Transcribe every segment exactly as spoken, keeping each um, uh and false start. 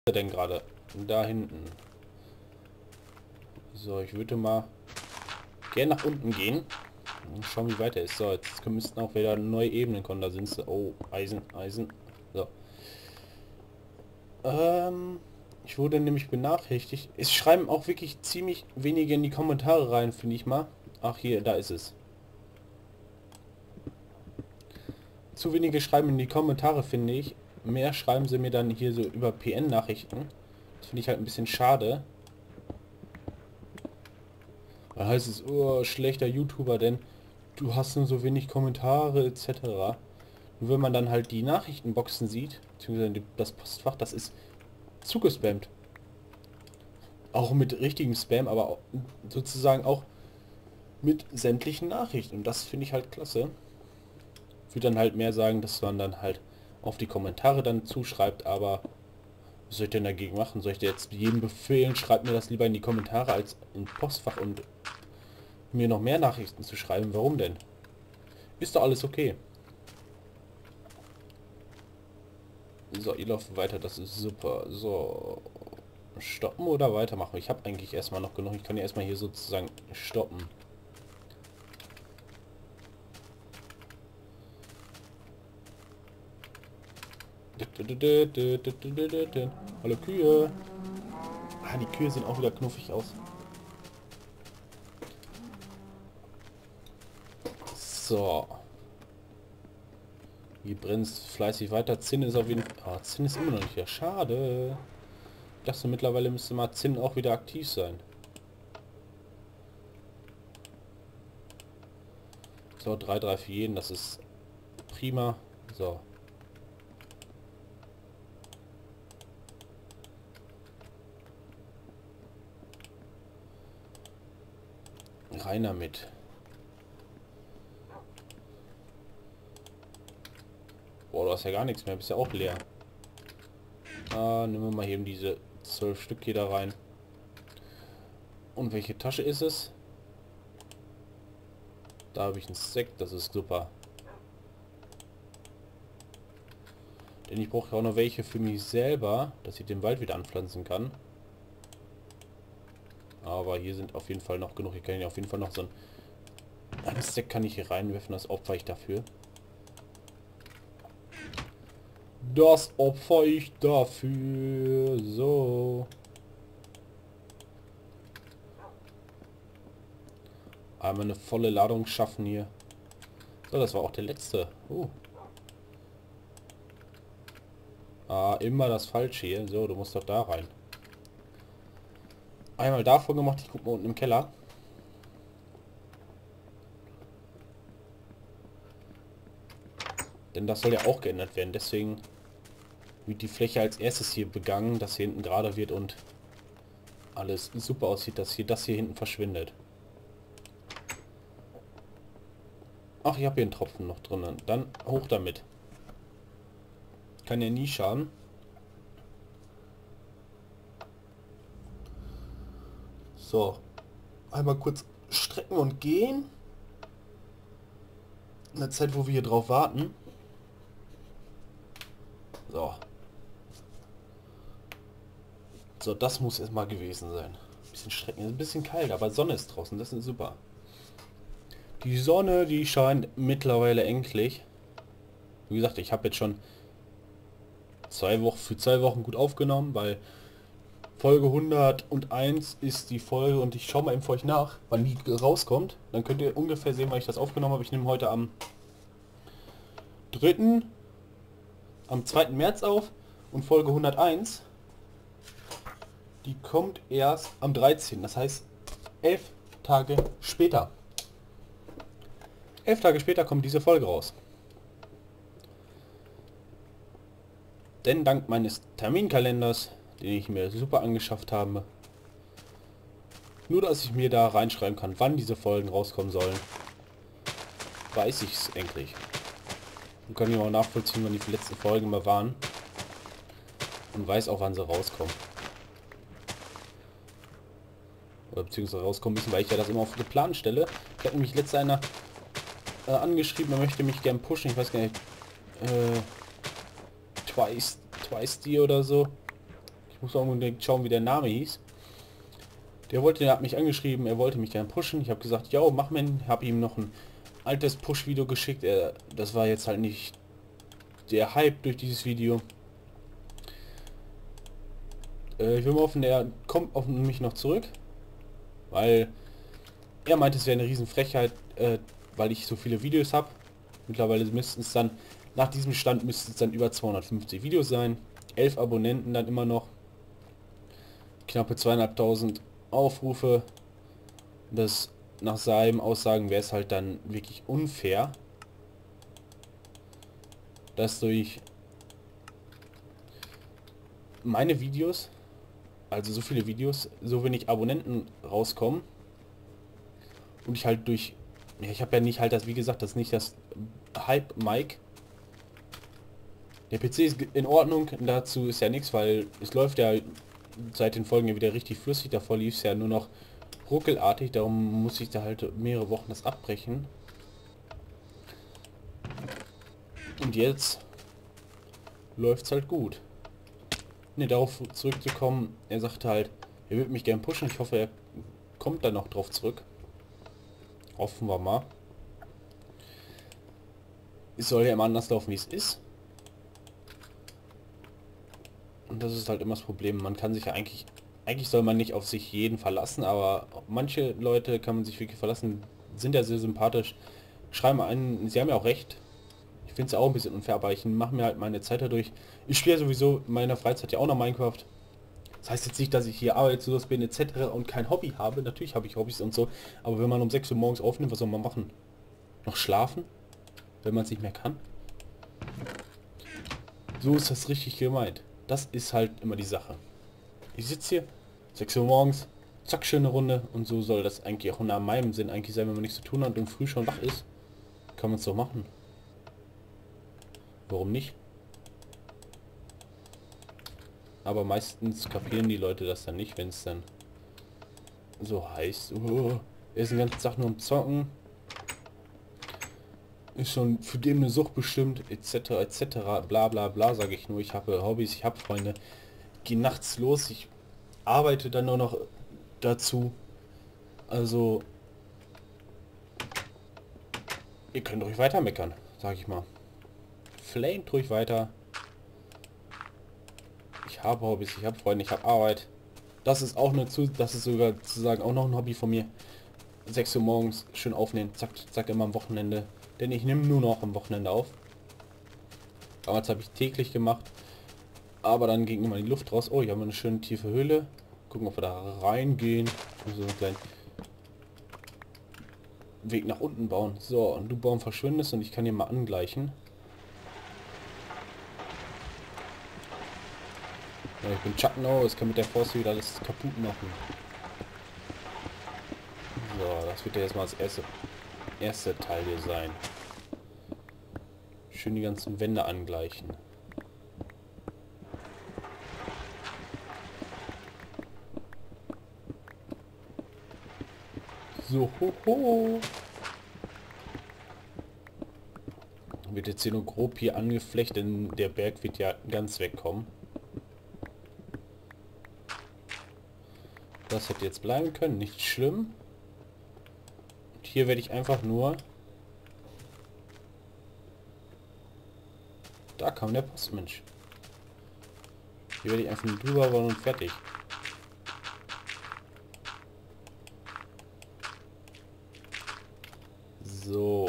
er denn gerade? Da hinten. So, ich würde mal gerne nach unten gehen. Und schauen, wie weit er ist. So, jetzt müssten auch wieder neue Ebenen kommen. Da sind sie. Oh, Eisen, Eisen. So. Ähm, ich wurde nämlich benachrichtigt. Es schreiben auch wirklich ziemlich wenige in die Kommentare rein, finde ich mal. Ach, hier, da ist es. Zu wenige schreiben in die Kommentare, finde ich. Mehr schreiben sie mir dann hier so über P N-Nachrichten. Das finde ich halt ein bisschen schade. Da heißt es, oh, schlechter YouTuber, denn du hast nur so wenig Kommentare et cetera. Und wenn man dann halt die Nachrichtenboxen sieht, beziehungsweise das Postfach, das ist zugespammt. Auch mit richtigem Spam, aber auch, sozusagen auch mit sämtlichen Nachrichten. Und das finde ich halt klasse. Ich würde dann halt mehr sagen, dass man dann halt auf die Kommentare dann zuschreibt, aber was soll ich denn dagegen machen? Soll ich dir jetzt jedem befehlen, schreibt mir das lieber in die Kommentare als im Postfach und mir noch mehr Nachrichten zu schreiben? Warum denn? Ist doch alles okay. So, ihr lauft weiter, das ist super. So, stoppen oder weitermachen? Ich habe eigentlich erstmal noch genug. Ich kann ja erstmal hier sozusagen stoppen. Hallo Kühe. Ah, die Kühe sehen auch wieder knuffig aus. So. Hier brennt fleißig weiter. Zinn ist auf jeden Fall... Ah, Zinn ist immer noch nicht hier. Schade. Ich dachte, mittlerweile müsste mal Zinn auch wieder aktiv sein. So, drei drei für jeden. Das ist prima. So. Rein damit. Boah, du hast ja gar nichts mehr. Bist ja auch leer. Ah, nehmen wir mal eben diese zwölf Stück hier da rein. Und welche Tasche ist es? Da habe ich einen Sekt. Das ist super. Denn ich brauche ja auch noch welche für mich selber, dass ich den Wald wieder anpflanzen kann. Aber hier sind auf jeden Fall noch genug. Ich kann ja auf jeden Fall noch so ein... Ein Stack kann ich hier reinwerfen. Das opfer ich dafür. Das opfer ich dafür. So. Einmal eine volle Ladung schaffen hier. So, das war auch der letzte. Uh. Ah, immer das Falsche hier. So, du musst doch da rein. Einmal davon gemacht. Ich guck mal unten im Keller. Denn das soll ja auch geändert werden. Deswegen wird die Fläche als erstes hier begangen, dass hier hinten gerade wird und alles super aussieht, dass hier das hier hinten verschwindet. Ach, ich habe hier einen Tropfen noch drinnen. Dann hoch damit. Kann ja nie schaden. So. Einmal kurz strecken und gehen. In der Zeit, wo wir hier drauf warten. So. So, das muss erstmal gewesen sein. Ein bisschen strecken. Ist ein bisschen kalt, aber Sonne ist draußen. Das ist super. Die Sonne, die scheint mittlerweile endlich. Wie gesagt, ich habe jetzt schon zwei Wochen für zwei Wochen gut aufgenommen, weil Folge hunderteins ist die Folge und ich schaue mal eben für euch nach, wann die rauskommt. Dann könnt ihr ungefähr sehen, wann ich das aufgenommen habe. Ich nehme heute am dritten am zweiten März auf und Folge hunderteins, die kommt erst am dreizehnten. Das heißt elf Tage später. Elf Tage später kommt diese Folge raus. Denn dank meines Terminkalenders, den ich mir super angeschafft habe, nur dass ich mir da reinschreiben kann, wann diese Folgen rauskommen sollen, weiß ich es endlich. Und kann ich auch nachvollziehen, wann die letzten Folgen mal waren. Und weiß auch, wann sie rauskommen. Oder beziehungsweise rauskommen müssen, weil ich ja das immer auf den Plan stelle. Ich habe nämlich letzte einer äh, angeschrieben, er möchte mich gern pushen. Ich weiß gar nicht. Äh, twice, twice die oder so. Ich muss auch unbedingt schauen, wie der Name hieß. Der wollte, der hat mich angeschrieben, er wollte mich gerne pushen. Ich habe gesagt, ja, mach mir, habe ihm noch ein altes Push-Video geschickt. Er, das war jetzt halt nicht der Hype durch dieses Video. Äh, ich will mal hoffen, er kommt auf mich noch zurück, weil er meinte, es wäre eine riesen Frechheit, äh, weil ich so viele Videos habe. Mittlerweile müssten es dann, nach diesem Stand müssten es dann über zweihundertfünfzig Videos sein. elf Abonnenten dann immer noch. Knappe zweieinhalbtausend Aufrufe. Das nach seinen Aussagen wäre es halt dann wirklich unfair, dass durch meine Videos, also so viele Videos, so wenig Abonnenten rauskommen und ich halt durch, ja, ich habe ja nicht halt das, wie gesagt, das ist nicht das Hype-Mic. Der P C ist in Ordnung, dazu ist ja nichts, weil es läuft ja seit den Folgen ja wieder richtig flüssig, davor lief es ja nur noch ruckelartig, darum muss ich da halt mehrere Wochen das abbrechen. Und jetzt läuft es halt gut. Ne, darauf zurückzukommen, er sagte halt, er würde mich gern pushen, ich hoffe, er kommt dann noch drauf zurück. Hoffen wir mal. Es soll ja immer anders laufen, wie es ist. Und das ist halt immer das Problem. Man kann sich ja eigentlich, eigentlich soll man nicht auf sich jeden verlassen, aber manche Leute kann man sich wirklich verlassen, sind ja sehr sympathisch, schreiben einen, sie haben ja auch recht. Ich finde es auch ein bisschen unfair, aber ich mache mir halt meine Zeit dadurch. Ich spiele ja sowieso in meiner Freizeit ja auch noch Minecraft. Das heißt jetzt nicht, dass ich hier arbeitslos bin et cetera und kein Hobby habe. Natürlich habe ich Hobbys und so, aber wenn man um sechs Uhr morgens aufnimmt, was soll man machen? Noch schlafen? Wenn man es nicht mehr kann? So ist das richtig gemeint. Das ist halt immer die Sache. Ich sitze hier, sechs Uhr morgens, zack, schöne Runde und so soll das eigentlich auch nach meinem Sinn eigentlich sein, wenn man nichts zu tun hat und früh schon wach ist. Kann man es doch machen. Warum nicht? Aber meistens kapieren die Leute das dann nicht, wenn es dann so heißt. Oh, er ist den ganzen Tag nur am Zocken. Ist schon für den eine Sucht bestimmt, et cetera et cetera. Bla bla bla, sage ich nur. Ich habe Hobbys, ich habe Freunde. Gehe nachts los, ich arbeite dann nur noch dazu. Also ihr könnt ruhig weiter meckern, sage ich mal. Flamet ruhig weiter. Ich habe Hobbys, ich habe Freunde, ich habe Arbeit. Das ist auch eine zu, das ist sogar sozusagen auch noch ein Hobby von mir. sechs Uhr morgens schön aufnehmen, zack, zack, immer am Wochenende. Denn ich nehme nur noch am Wochenende auf. Damals habe ich täglich gemacht. Aber dann ging immer die Luft raus. Oh, hier haben wir eine schöne tiefe Höhle. Gucken, ob wir da reingehen. So einen kleinen Weg nach unten bauen. So, und du Baum verschwindest und ich kann hier mal angleichen. Ja, ich bin Chuck Norris, kann mit der Force wieder alles kaputt machen. So, das wird ja jetzt mal das erste, erste Teil hier sein. Schön die ganzen Wände angleichen. So, hoho. Wird jetzt hier nur grob hier angeflecht, denn der Berg wird ja ganz wegkommen. Das hätte jetzt bleiben können, nicht schlimm. Und hier werde ich einfach nur... Da kam der Postmensch. Hier werde ich einfach nur drüber wollen und fertig. So.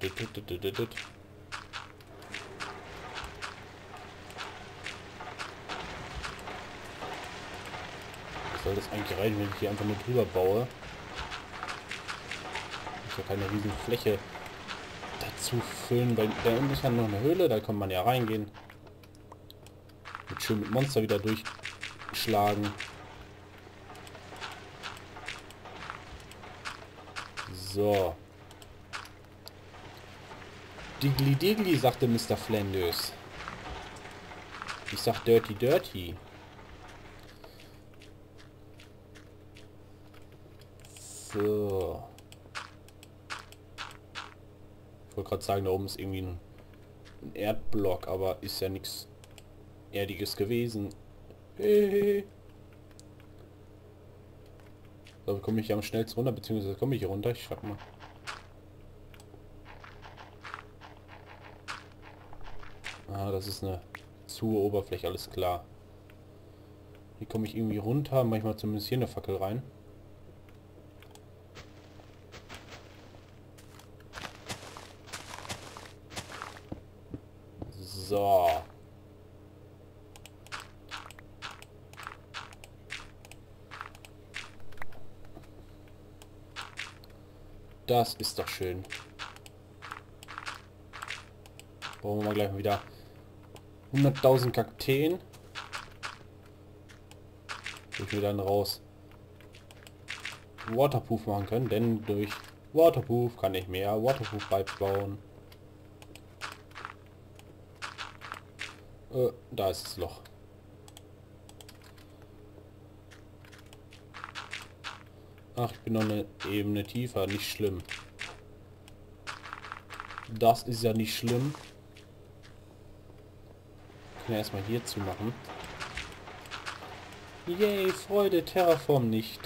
Soll das eigentlich reichen, wenn ich hier einfach nur drüber baue? Ich habe keine riesen Fläche dazu füllen, weil da unten ist ja noch eine Höhle, da kann man ja reingehen. Und schön mit Monster wieder durchschlagen. So. Diggly Diggly, sagte Mister Flanders. Ich sag Dirty Dirty. So. Ich wollte gerade sagen, da oben ist irgendwie ein Erdblock, aber ist ja nichts Erdiges gewesen. Hey. So, komme ich hier am schnellsten runter, beziehungsweise komme ich hier runter. Ich schau mal. Ah, das ist eine zu hohe Oberfläche, alles klar. Hier komme ich irgendwie runter, manchmal zumindest hier eine Fackel rein. So. Das ist doch schön. Brauchen wir mal gleich mal wieder hunderttausend Kakteen. Ich will dann raus Waterproof machen können, denn durch Waterproof kann ich mehr Waterproof Pipes bauen. Äh, da ist das Loch. Ach, ich bin noch eine Ebene tiefer, nicht schlimm. Das ist ja nicht schlimm. Können wir erstmal hier zu machen. Yay, Freude, Terraform nicht.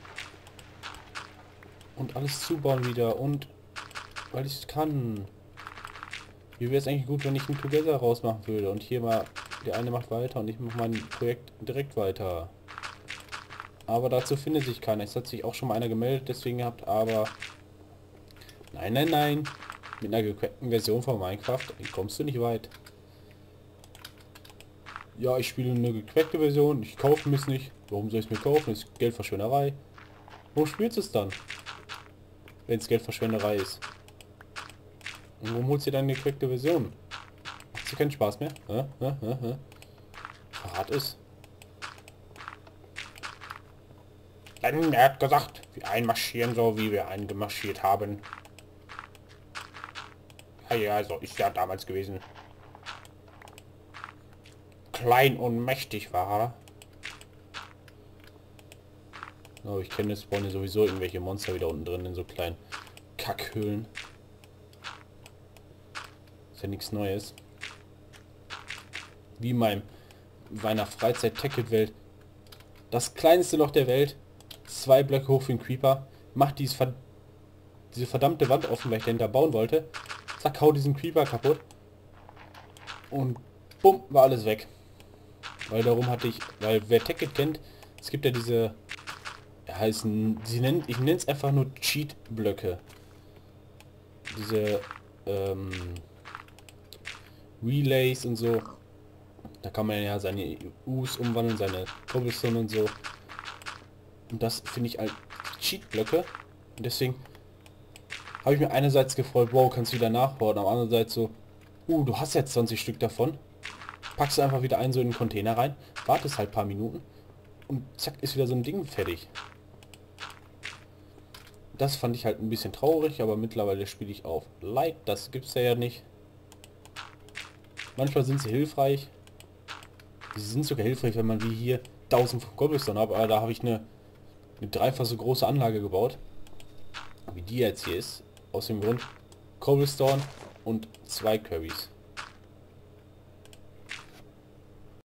Und alles zubauen wieder und weil ich es kann. Wie wäre es eigentlich gut, wenn ich ein Together rausmachen würde und hier mal der eine macht weiter und ich mache mein Projekt direkt weiter. Aber dazu findet sich keiner. Es hat sich auch schon mal einer gemeldet, deswegen gehabt, aber nein, nein, nein. Mit einer gecrackten Version von Minecraft kommst du nicht weit. Ja, ich spiele eine gecrackte Version, ich kaufe mir es nicht. Warum soll ich es mir kaufen? Das ist Geldverschwenderei. Warum spielst du es dann? Wenn es Geldverschwenderei ist. Und warum holst du dann eine gecrackte Version? Macht dir keinen Spaß mehr? Hä? Hä? Hä? Hä? Verrat es. Dann, er hat gesagt, wir einmarschieren so, wie wir eingemarschiert haben. Ja, ja, so ist ja damals gewesen. Klein und mächtig war er. Oh, ich kenne, es spawnen sowieso irgendwelche Monster wieder unten drin in so kleinen Kackhöhlen. Ist ja nichts Neues. Wie in meinem meiner Freizeit-Tacket-Welt. Das kleinste Loch der Welt. Zwei Blöcke hoch für den Creeper. Macht dieses ver diese verdammte Wand offen, weil ich den da bauen wollte. Zack, hau diesen Creeper kaputt. Und bumm, war alles weg. Weil darum hatte ich, weil wer Tacket kennt, es gibt ja diese, ja, heißen, sie nennt, ich nenne es einfach nur Cheat-Blöcke. Diese ähm, Relays und so. Da kann man ja seine U's umwandeln, seine Cobblestone und so. Und das finde ich als Cheat-Blöcke. Und deswegen habe ich mir einerseits gefreut, wow, kannst du wieder nachbauen. Am anderen Seite so, uh, du hast jetzt zwanzig Stück davon. Packst du einfach wieder ein so in den Container rein, wartest halt ein paar Minuten und zack, ist wieder so ein Ding fertig. Das fand ich halt ein bisschen traurig, aber mittlerweile spiele ich auf Light. Das gibt's ja, ja nicht. Manchmal sind sie hilfreich. Sie sind sogar hilfreich, wenn man wie hier tausend von Cobblestone hat, aber da habe ich eine, eine dreifach so große Anlage gebaut, wie die jetzt hier ist. Aus dem Grund Cobblestone und zwei Kirby's.